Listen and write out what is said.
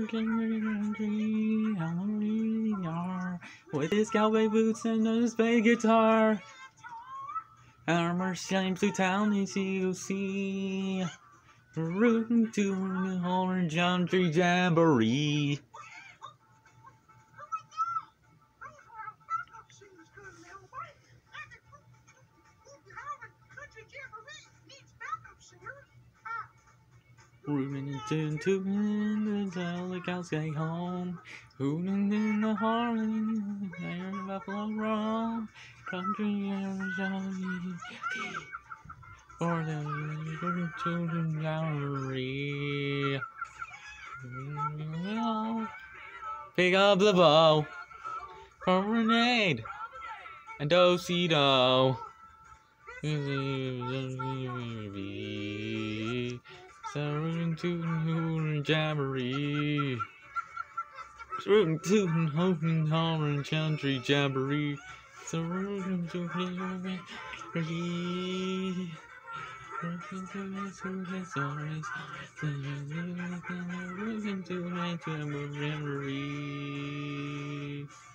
with his cowboy boots and his bass guitar. Armor shines through town as you see. Rootin' tootin' the whole country jamboree. Rootin' and tootin' until the cows get home. Hootin' in the harmony, there the buffalo roam. Country jamboree, for the rootin' tootin' jamboree. Pick up the bow for grenade and do-si-do. Rootin' tootin' jamboree. Rootin' tootin' hootin' hollering country jamboree. Rootin' tootin' jamboree. Rootin' tootin' jamboree.